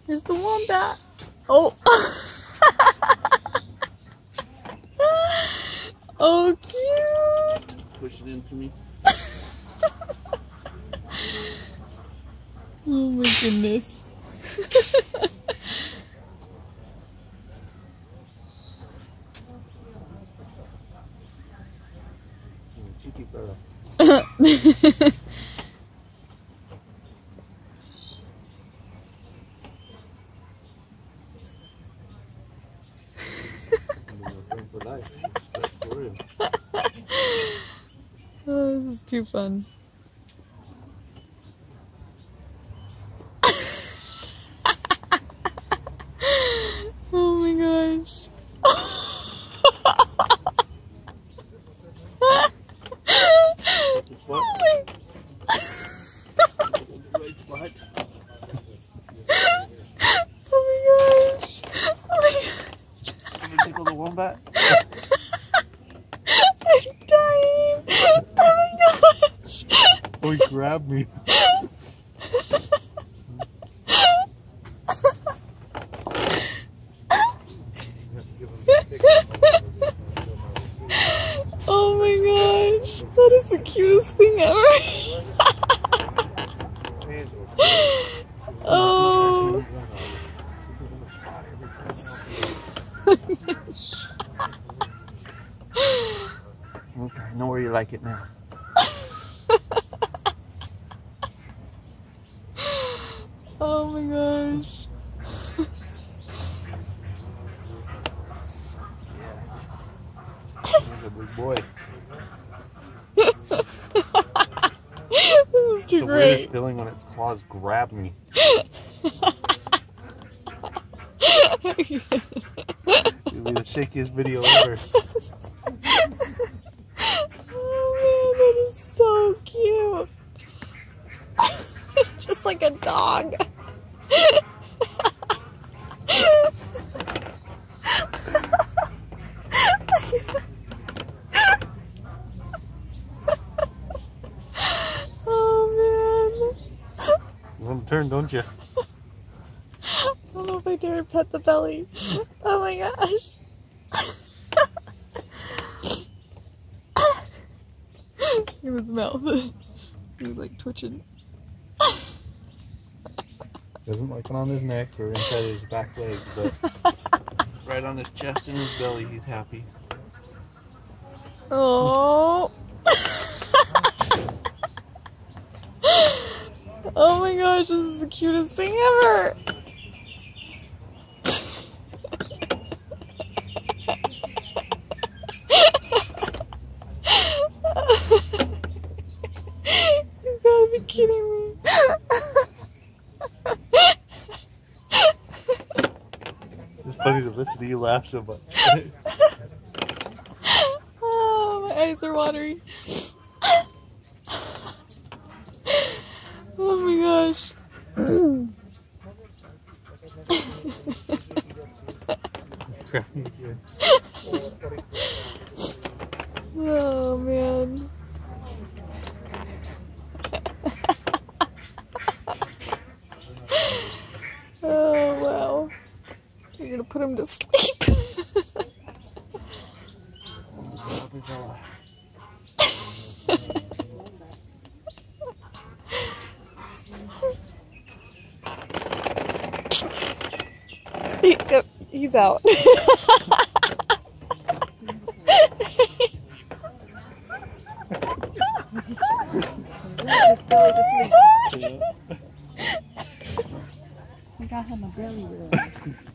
Here's the wombat. Oh. Oh, cute. Push it into me. Oh my goodness. Cheeky girl. Oh, this is too fun. Oh my gosh. Oh my gosh. Oh my gosh. Can you tickle the wombat? I'm dying. Oh my gosh. Oh, he grabbed me. Oh my gosh. That is the cutest thing ever. Oh. Okay, I know where you like it now. Oh my gosh. He's a big boy. This is too the great. weirdest feeling when its claws grab me. It'll be the shakiest video ever. Oh man, that is so cute. Just like a dog. Oh man. You want to turn, don't you? I don't know if I dare pet the belly. Oh my gosh. Look at his mouth. He's like twitching. Doesn't like it on his neck or inside his back legs, but right on his chest and his belly, he's happy. Oh. Oh my gosh, this is the cutest thing ever. You gotta be kidding me. It's funny to listen to you laugh so much. Oh, my eyes are watery. Oh my gosh. Oh man. Oh wow. You're gonna put him to sleep. He's out. We got him a belly rub.